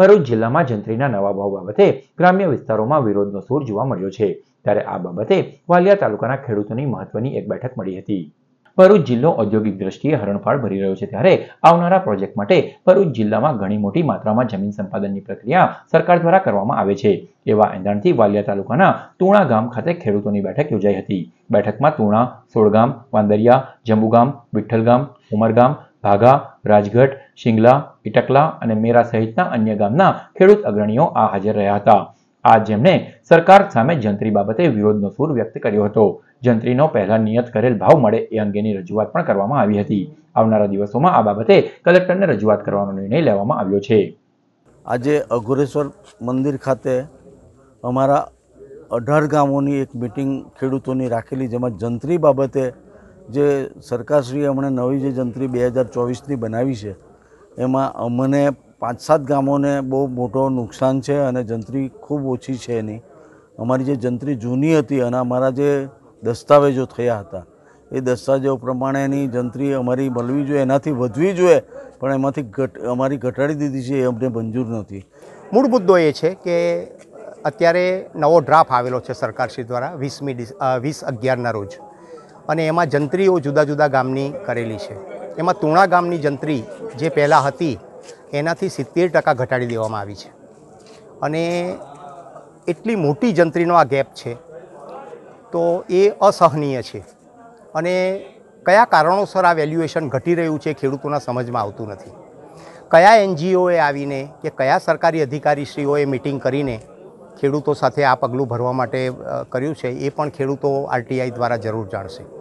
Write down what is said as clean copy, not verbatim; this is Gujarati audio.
ભરૂચ જિલ્લામાં જંત્રીના નવા ભાવ બાબતે ગ્રામ્ય વિસ્તારોમાં વિરોધનો સૂર જોવા મળ્યો છે। ત્યારે આ બાબતે વાલિયા તાલુકાના ખેડૂતોની મહત્વની એક બેઠક મળી હતી। ભરૂચ જિલ્લો ઔદ્યોગિક દ્રષ્ટિએ હરણફાળ ભરી રહ્યો છે, ત્યારે આવનારા પ્રોજેક્ટ માટે ભરૂચ જિલ્લામાં ઘણી મોટી માત્રામાં જમીન સંપાદનની પ્રક્રિયા સરકાર દ્વારા કરવામાં આવે છે। એવા એંધાણથી વાલિયા તાલુકાના તુણા ગામ ખાતે ખેડૂતોની બેઠક યોજાઈ હતી। બેઠકમાં તુણા, સોળગામ, વાંદરિયા, જંબુગામ, વિઠ્ઠલગામ, ઉમરગામ, ભાગા, રાજગઢ, શિંગલા, ઇટકલા અને મેરા સહિતના અન્ય ગામના ખેડૂત અગ્રણીઓ હાજર રહ્યા હતા। આ જેમણે સરકાર સામે જંત્રી બાબતે વિરોધનો સૂર વ્યક્ત કર્યો હતો। જંત્રીનો પહેલા નિયત કરેલ ભાવ મળે એ અંગેની રજૂઆત પણ કરવામાં આવી હતી। આવનારા દિવસોમાં આ બાબતે કલેક્ટરને રજૂઆત કરવાનો નિર્ણય લેવામાં આવ્યો છે। આજે અઘોરેશ્વર મંદિર ખાતે અમારા 18 ગામોની એક મીટિંગ ખેડૂતોની રાખેલી, જેમાં જંત્રી બાબતે જે સરકારશ્રીએ હમણાં નવી જે જંત્રી 2024ની બનાવી છે એમાં અમને 5-7 ગામોને બહુ મોટો નુકસાન છે અને જંત્રી ખૂબ ઓછી છે એની। અમારી જે જંત્રી જૂની હતી અને અમારા જે દસ્તાવેજો થયા હતા એ દસ્તાવેજો પ્રમાણેની જંત્રી અમારી મળવી જોઈએ, એનાથી વધવી જોઈએ, પણ એમાંથી અમારી ઘટાડી દીધી છે, એ અમને મંજૂર નથી। મૂળ મુદ્દો એ છે કે અત્યારે નવો ડ્રાફ્ટ આવેલો છે સરકારશ્રી દ્વારા 20/11ના રોજ, અને એમાં જંત્રીઓ જુદા જુદા ગામની કરેલી છે। એમાં તુણા ગામની જંત્રી જે પહેલાં હતી એનાથી 70% ઘટાડી દેવામાં આવી છે, અને એટલી મોટી જંત્રીનો આ ગેપ છે તો એ અસહનીય છે। અને કયા કારણોસર આ વેલ્યુએશન ઘટી રહ્યું છે ખેડૂતોના સમજમાં આવતું નથી। કયા એનજીઓએ આવીને કે કયા સરકારી અધિકારીશ્રીઓએ મિટિંગ કરીને ખેડૂતો સાથે આ પગલું ભરવા માટે કર્યું છે એ પણ ખેડૂતો આરટીઆઈ દ્વારા જરૂર જાણશે।